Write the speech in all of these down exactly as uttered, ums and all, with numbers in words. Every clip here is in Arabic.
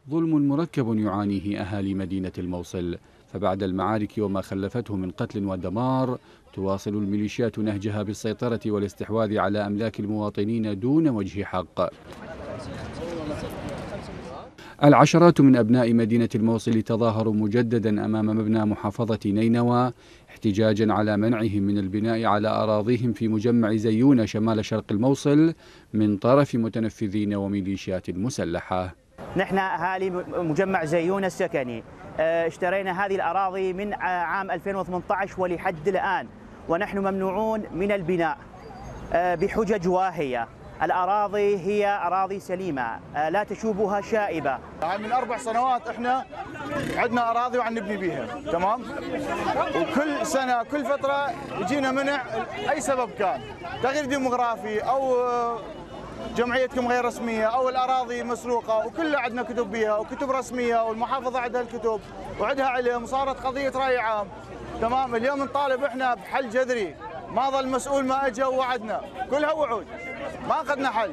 ظلم مركب يعانيه أهالي مدينة الموصل، فبعد المعارك وما خلفته من قتل ودمار تواصل الميليشيات نهجها بالسيطرة والاستحواذ على أملاك المواطنين دون وجه حق. العشرات من أبناء مدينة الموصل تظاهروا مجددا أمام مبنى محافظة نينوى احتجاجا على منعهم من البناء على أراضيهم في مجمع زيونة شمال شرق الموصل من طرف متنفذين وميليشيات مسلحة. نحن أهالي مجمع زيونة السكني اشترينا هذه الأراضي من عام ألفين وثمانية عشر ولحد الآن، ونحن ممنوعون من البناء بحجج واهية. الأراضي هي أراضي سليمة لا تشوبها شائبة. يعني من أربع سنوات إحنا عندنا أراضي وعم نبني بيها، تمام؟ وكل سنة كل فترة يجينا منع أي سبب كان، تغيير ديموغرافي أو جمعيتكم غير رسمية أو الأراضي مسروقة، وكلها عندنا كتب بيها وكتب رسمية، والمحافظة عندها الكتب وعندها علم، وصارت قضية رأي عام، تمام؟ اليوم نطالب إحنا بحل جذري، ما ظل مسؤول ما اجى ووعدنا، كلها وعود ما اخذنا حل.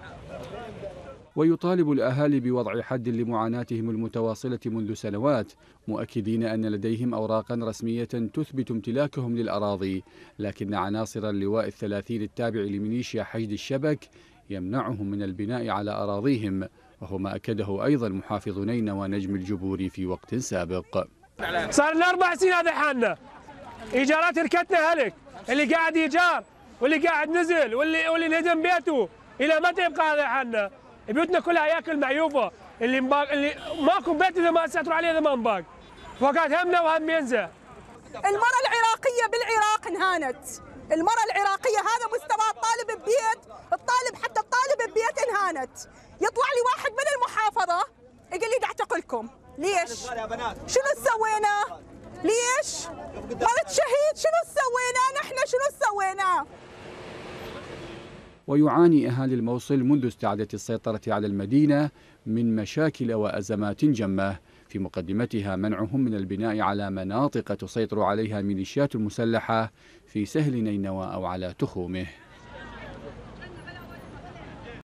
ويطالب الأهالي بوضع حد لمعاناتهم المتواصلة منذ سنوات، مؤكدين أن لديهم أوراقا رسمية تثبت امتلاكهم للأراضي، لكن عناصر اللواء الثلاثين التابع لميليشيا حشد الشبك يمنعهم من البناء على أراضيهم، وهو ما أكده أيضا محافظ نينوى نجم الجبوري في وقت سابق. صار لنا أربع سنين هذا حالنا، إيجارات ركتنا هلك، اللي قاعد إيجار واللي قاعد نزل واللي واللي انهدم بيته، إلى متى يبقى هذا حالنا؟ بيوتنا كلها هياكل معيوفة، اللي مباق اللي ماكو بيت إذا ما سيطروا عليه إذا ما مباق، فقط همنا وهم ينزع. المرأة العراقية بالعراق انهانت، المرأة العراقية هذا مستوى الطالب ببيت، الطالب حتى الطالب ببيت انهانت، يطلع لي واحد من المحافظة يقول لي اعتقلكم، ليش؟ شنو سوينا؟ ليش؟ مرت شهيد، شنو سوينا؟ نحن شنو سوينا؟ ويعاني أهالي الموصل منذ استعادة السيطرة على المدينة من مشاكل وأزمات جمة، في مقدمتها منعهم من البناء على مناطق تسيطر عليها الميليشيات المسلحة في سهل نينوى أو على تخومه.